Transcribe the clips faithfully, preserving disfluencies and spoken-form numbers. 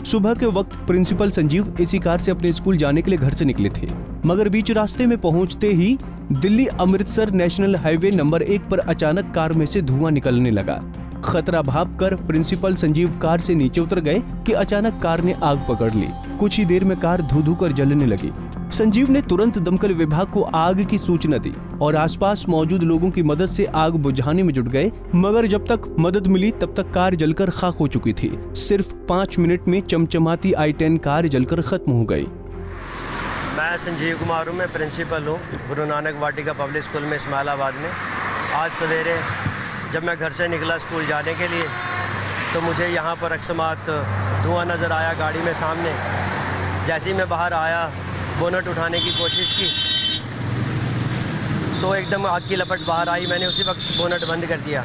सुबह के वक्त प्रिंसिपल संजीव इसी कार से अपने स्कूल जाने के लिए घर से निकले थे, मगर बीच रास्ते में पहुंचते ही Delhi Amritsar national highway number एक पर अचानक कार में से धुआं निकलने लगा। खतरा भांपकर प्रिंसिपल संजीव कार से नीचे उतर गए कि अचानक कार ने आग पकड़ ली। कुछ ही देर में कार धू धू कर जलने लगी। संजीव ने तुरंत दमकल विभाग को आग की सूचना दी और आसपास मौजूद लोगों की मदद से आग बुझाने में जुट गए, मगर जब तक मदद मिली तब तक कार जलकर खाक हो चुकी थी। सिर्फ पाँच मिनट में चमचमाती आई टेन कार जलकर खत्म हो गई। मैं संजीव कुमार हूँ, मैं प्रिंसिपल हूँ गुरु नानक वाटिका पब्लिक स्कूल में इस्माइलाबाद में। आज सवेरे जब मैं घर से निकला स्कूल जाने के लिए तो मुझे यहाँ पर अकस्मात धुआं नज़र आया गाड़ी में सामने। जैसे ही मैं बाहर आया, बोनट उठाने की कोशिश की तो एकदम आग की लपट बाहर आई। मैंने उसी वक्त बोनट बंद कर दिया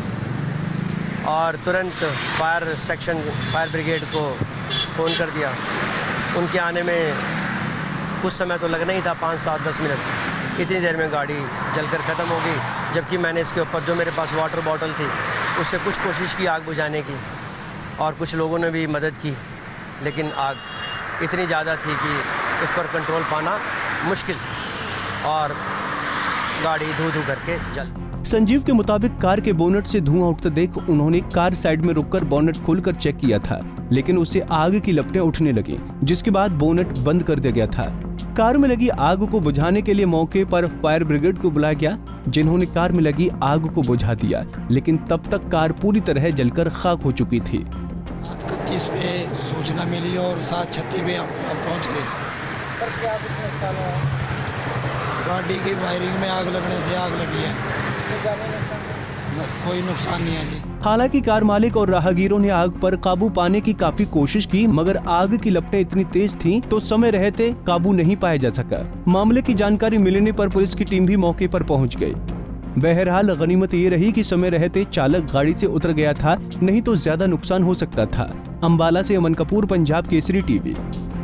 और तुरंत फायर सेक्शन फायर ब्रिगेड को फ़ोन कर दिया। उनके आने में कुछ समय तो लगना ही था, पाँच सात दस मिनट। इतनी देर में गाड़ी जलकर ख़त्म हो गई, जबकि मैंने इसके ऊपर जो मेरे पास वाटर बॉटल थी उससे कुछ कोशिश की आग बुझाने की और कुछ लोगों ने भी मदद की, लेकिन आग इतनी ज़्यादा थी कि उस पर कंट्रोल पाना मुश्किल और गाड़ी धू धू करके जल। संजीव के मुताबिक कार के बोनट से धुआं उठते देख उन्होंने कार साइड में रुककर बोनट खोलकर चेक किया था, लेकिन उससे आग की लपटें उठने लगी, जिसके बाद बोनट बंद कर दिया गया था। कार में लगी आग को बुझाने के लिए मौके पर फायर ब्रिगेड को बुलाया गया, जिन्होंने कार में लगी आग को बुझा दिया, लेकिन तब तक कार पूरी तरह जलकर खाक हो चुकी थी। इकतीस पे सूचना मिली और सात छत्तीस पे हम पहुंच गए। सर क्या कुछ नुकसान हुआ? गाड़ी की वायरिंग में आग लगने से आग लगी है। कोई नुकसान नहीं है जी। हालांकि कार मालिक और राहगीरों ने आग पर काबू पाने की काफी कोशिश की, मगर आग की लपटें इतनी तेज थीं तो समय रहते काबू नहीं पाया जा सका। मामले की जानकारी मिलने पर पुलिस की टीम भी मौके पर पहुंच गई। बहरहाल गनीमत ये रही कि समय रहते चालक गाड़ी से उतर गया था, नहीं तो ज्यादा नुकसान हो सकता था। अंबाला से अमन कपूर, पंजाब केसरी टीवी।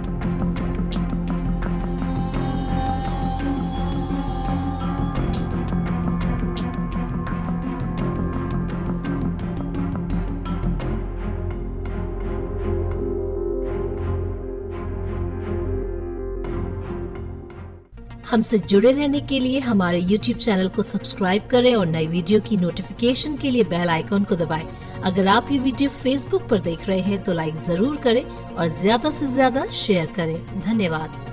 हमसे जुड़े रहने के लिए हमारे यूट्यूब चैनल को सब्सक्राइब करें और नई वीडियो की नोटिफिकेशन के लिए बेल आइकॉन को दबाएं। अगर आप ये वीडियो फेसबुक पर देख रहे हैं तो लाइक जरूर करें और ज्यादा से ज्यादा शेयर करें। धन्यवाद।